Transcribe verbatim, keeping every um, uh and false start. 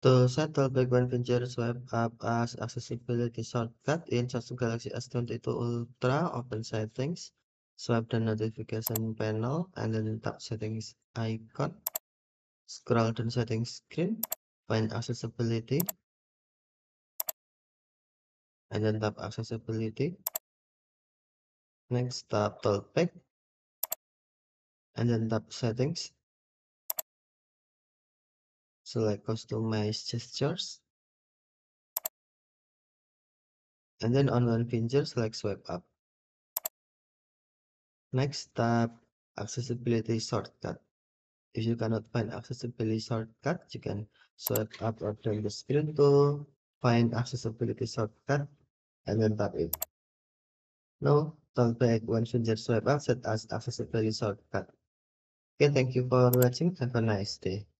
To set Talkback one feature swipe up as accessibility shortcut in Samsung Galaxy S twenty-two Ultra, open settings, swipe the notification panel, and then tap settings icon. Scroll down settings screen, find accessibility, and then tap accessibility. Next, tap Talkback, and then tap settings. Select customize gestures, and then on one finger, select swipe up. Next, tap accessibility shortcut. If you cannot find accessibility shortcut, you can swipe up or down the screen to find accessibility shortcut and then tap it. Now, Talkback one finger swipe up set as accessibility shortcut. Okay, thank you for watching. Have a nice day.